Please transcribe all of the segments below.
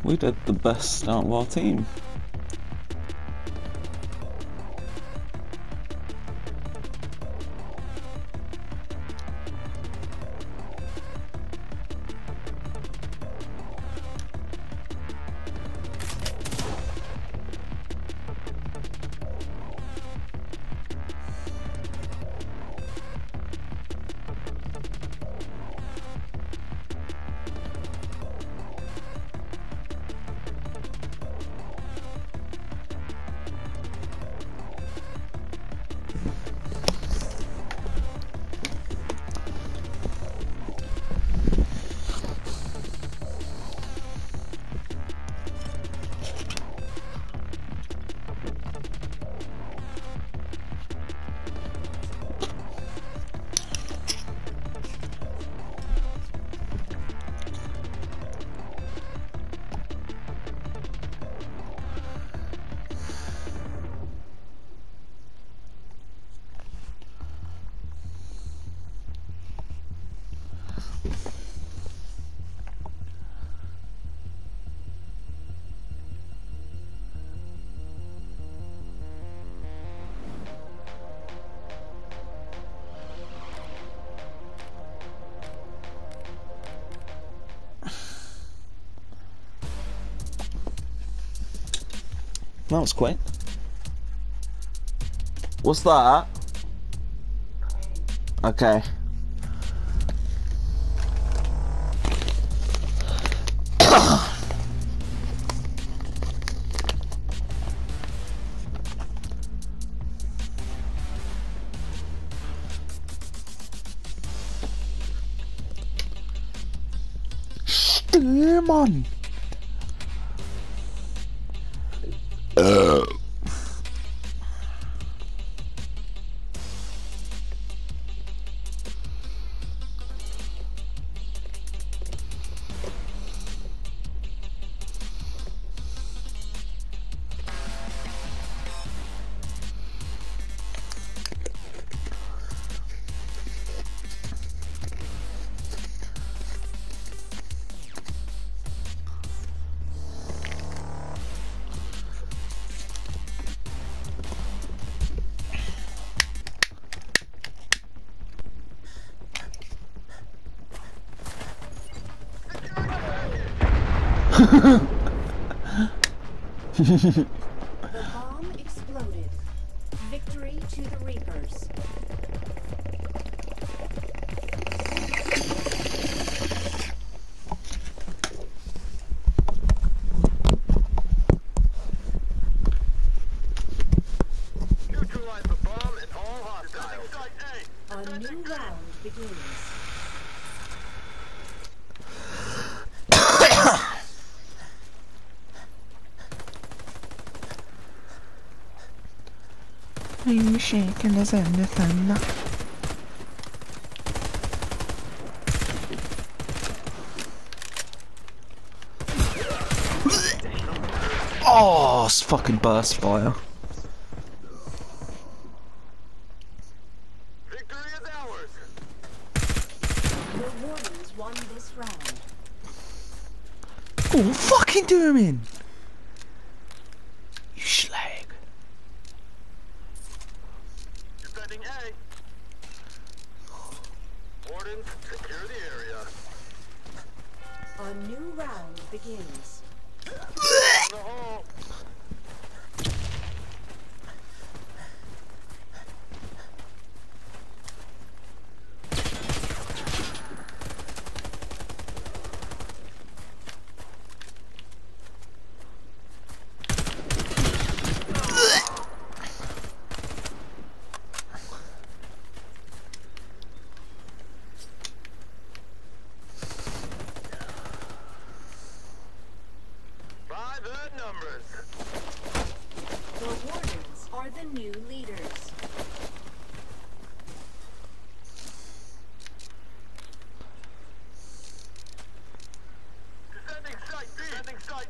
We did the best start of our team. That was quick. What's that? Okay. Stürmann! The bomb exploded. Victory to the Reapers. Neutralize the bomb and all hostiles. A new round begins. Are you shaking as anything? Oh, it's fucking burst fire. Victory is ours. The Wardens won this round. Oh, fucking do him in! You slag. Defending A. Wardens, secure the area. A new round begins. In the hole. By the numbers. The Wardens are the new leaders. Defending site B. Defending site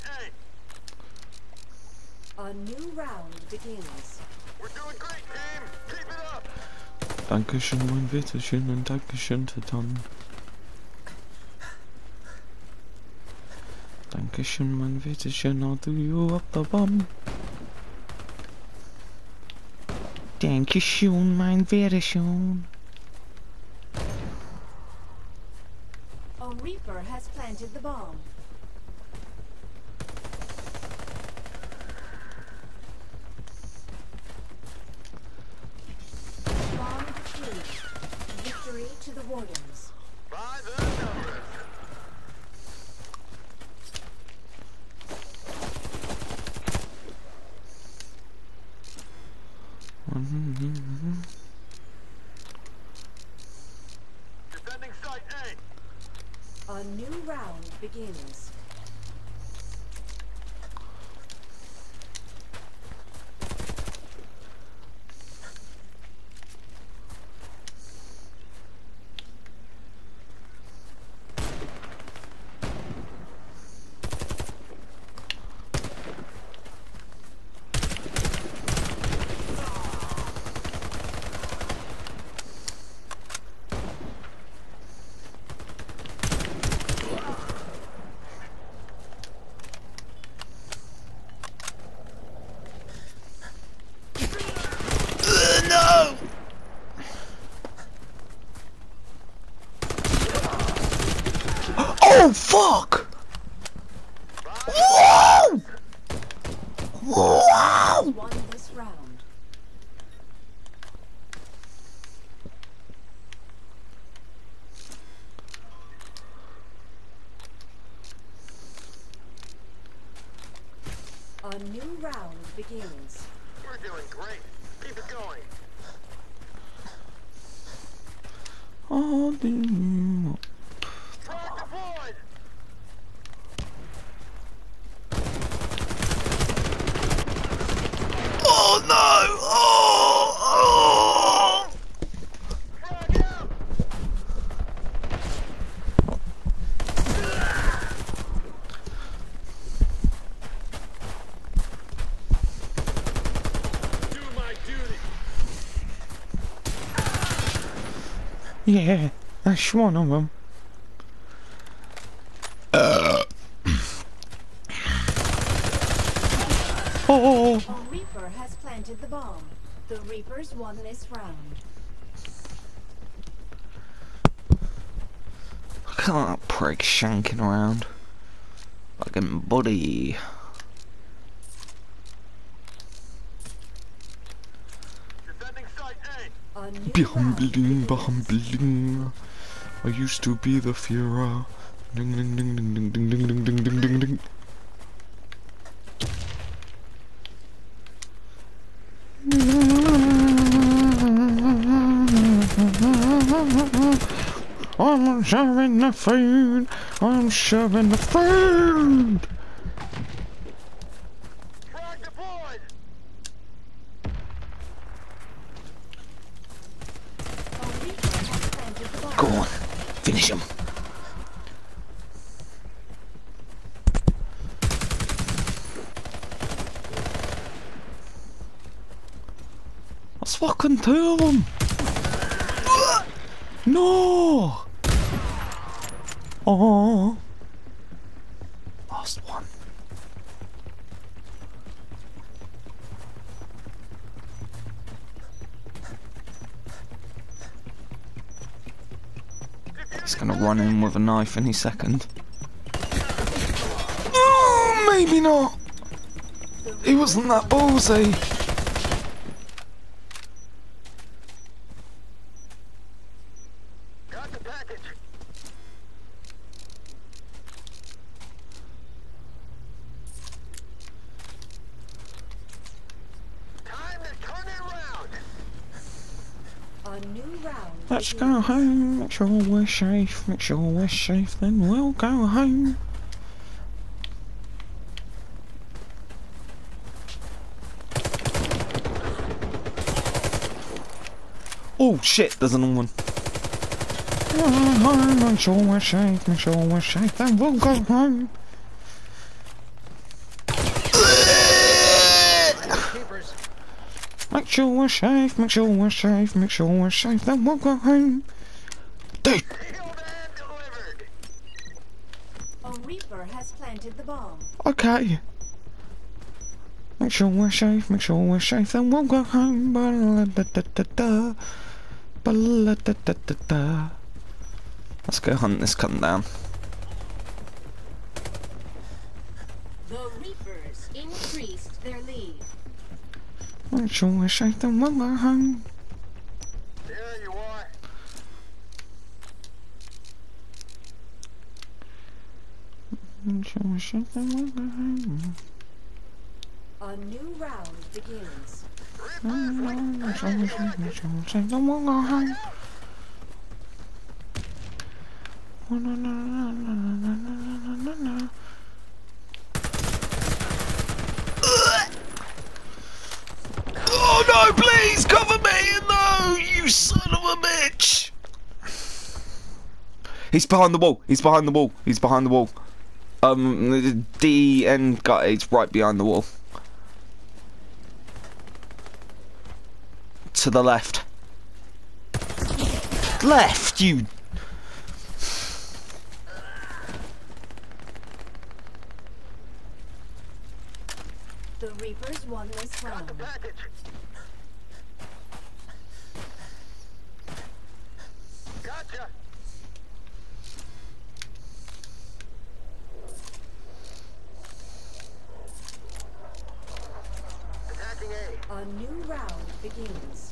A. A new round begins. We're doing great, team. Keep it up. Dankeschön, mein Bitterchen, und Dankeschön, Titan. Dankeschön, mein Witzchen, I'll do you up the bum. Dankeschön, mein Witzchen. A Reaper has planted the bomb. Bomb defused. Victory to the Wardens. By the numbers. Defending site A. A new round begins. No! Oh fuck! Whoa! Whoa! Won this round. A new round begins. We're doing great. Keep it going. Oh, dude. Frag deployed. Oh no! Oh! Frag out. Do my duty. Yeah, that's one of them. Oh! A Reaper has planted the bomb. The Reapers won this round. Look at that prick shanking around. Fucking buddy. Defending site A. A new Be round humbling, be begins. humbling. I used to be the Führer. Ding ding ding ding ding ding ding ding ding ding ding ding. I'm serving the food. I'm serving the food. Frag deployed. A Reaper has planted the bomb. Go on, finish him. That's fucking two of them. No. Oh. Last one. He's gonna run in with a knife any second. Oh, maybe not. He wasn't that ballsy. Got the package. Time to turn it around. A new round Let's begins. go home, make sure we're safe, then we'll go home. Oh shit, there's another one. Home, make sure we're safe, then we'll go home. Keepers. Make sure we're safe, then we'll go home. Dude, Sealed and delivered. A Reaper Reaper has planted the bomb. Okay. Make sure we're safe, and we'll go home. Ba-la-da-da-da-da. Ba-la-da-da-da-da. Let's go hunt this cunt down. The Reapers increased their lead. Make sure we're safe, and we'll go home. There you are. Make sure we're safe, and we'll go home. A new round begins. Make sure we're safe, and we'll go home. Oh no, please cover me! No, you son of a bitch! He's behind the wall. He's behind the wall. He's behind the wall. The D end guy is right behind the wall. To the left. Left, you. The Reapers won this round. Package. Gotcha. Attacking A. A new round begins.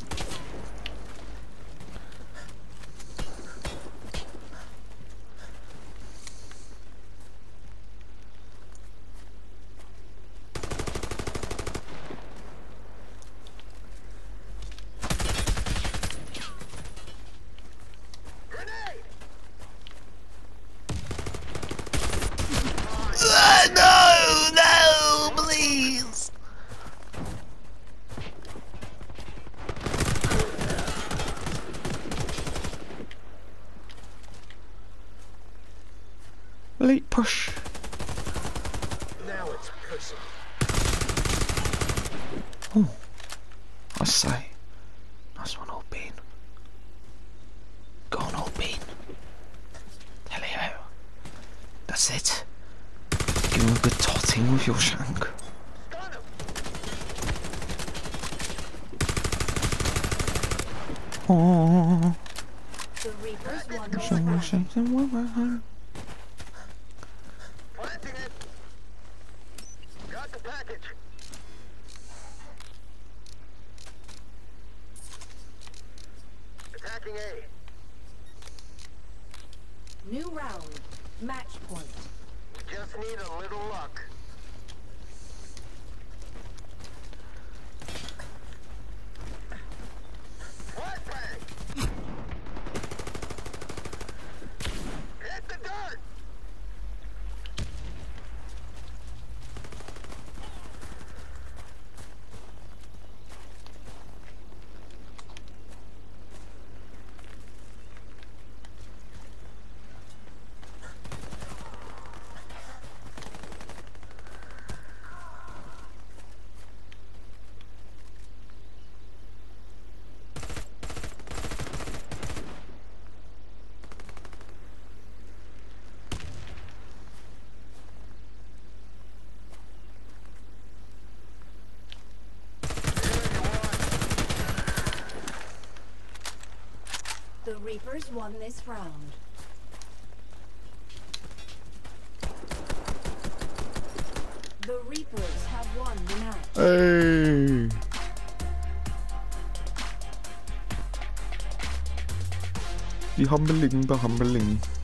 Grenade. No, please. Late push. Now it's personal. Oh, I say, nice one, old bean. Go on, old bean. Hello. That's it. Give him a good totting with your shank. Stun him. Oh, The Reapers won this so round. something wrong. Planting it. Got the package. Attacking A. New round. Match point. Just need a little luck. Flashbang. Hit the dirt. The Reapers won this round. The Reapers have won the match. Hey. Be humbling.